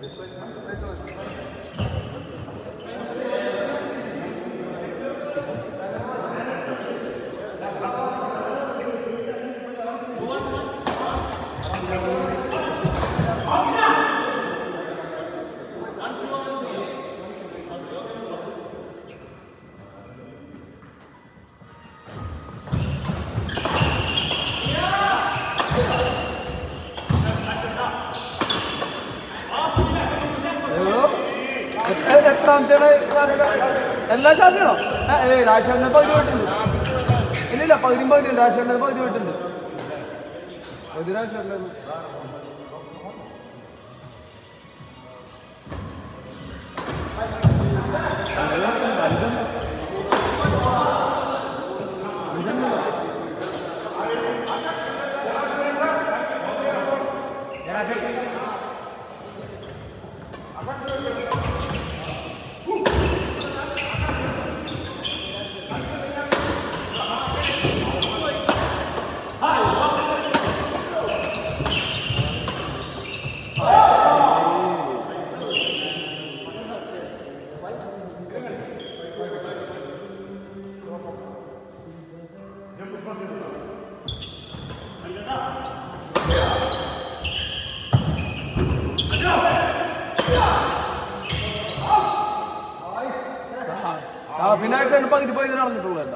എല്ലാ ഷാഫിയാണോ? രാജേഷിന്റെ പകുതി പോയിട്ടുണ്ട്. ഇല്ലില്ല, പകുതി രാജേഷിന്റെ പകുതി പോയിട്ടുണ്ട്. പകുതി രാജേഷിന്റെ ഫിനാൻഷ്യൽ പകുതി പകുതി നടന്നിട്ടുള്ളൂ. എന്താ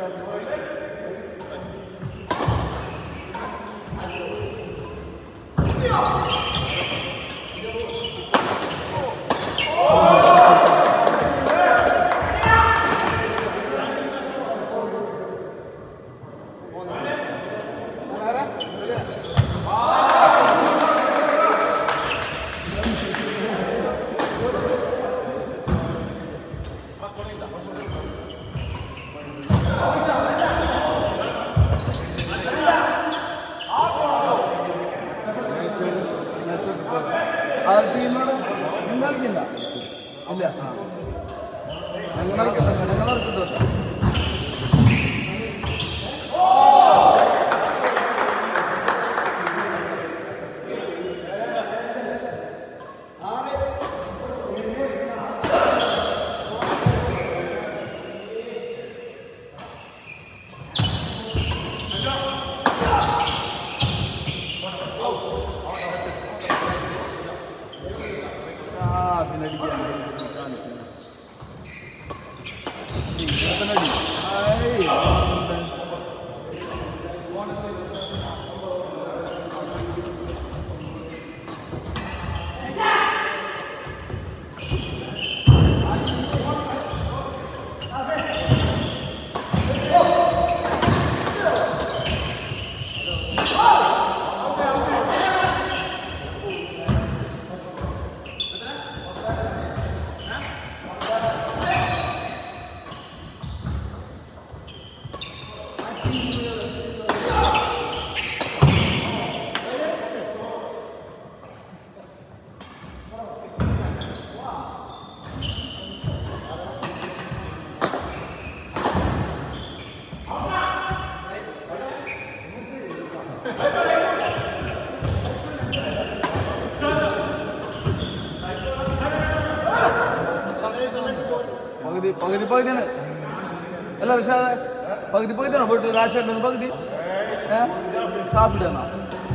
ടീമോട് നിങ്ങൾ കളിക്കണ്ട ഇല്ല, ഞങ്ങൾ കളിക്കണ്ട. പകുതി പകുതിയാണ് അല്ല വിശാല പകുതി പകുതിയാണോ പോയിട്ട് രാജേഷ് പകുതി ഷാഫിലാണോ?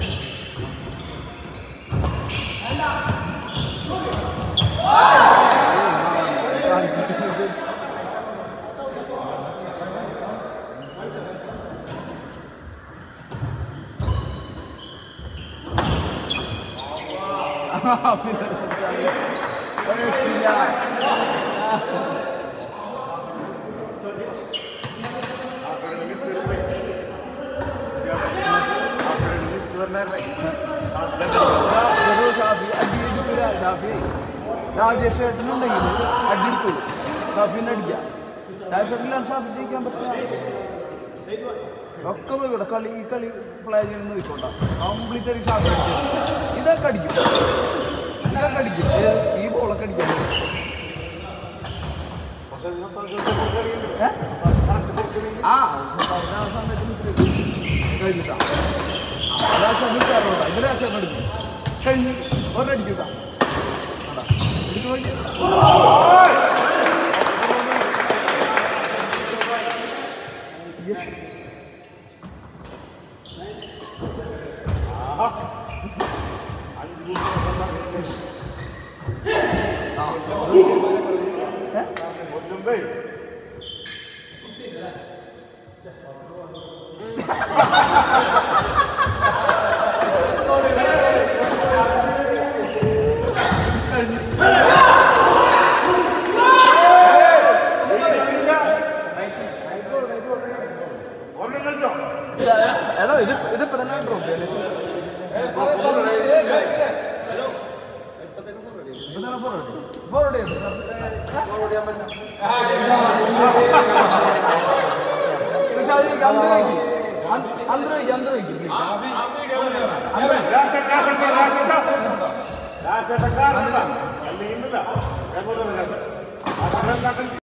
രാജേഷ് ഏട്ടനുണ്ടെങ്കിൽ അടിയെടുക്കുള്ളൂ, ഷാഫിനെ അടിക്കാം. രാജേഷേട്ടനിലാണ് ഷാഫി ജയിക്കാൻ പറ്റില്ല. ഒക്കെ നോക്കിക്കോട്ടെ, ഈ കളി പ്ലേ ചെയ്യുന്ന നോക്കിക്കോട്ടെ, കംപ്ലീറ്റ് ആയി ഷാഫി അടിക്കും. ഇതൊക്കെ അടിക്കും, ഈ ബോളൊക്കെ അടിക്കാൻ സമയത്ത് മിസ്റ്റേക്ക് കഴിഞ്ഞിട്ടാ ഇതിലാശം എടുക്കും കഴിഞ്ഞ് ഒരടിക്കൂട്ടാ. എടാ ഇത് പതിനാറ് രൂപ Andrei,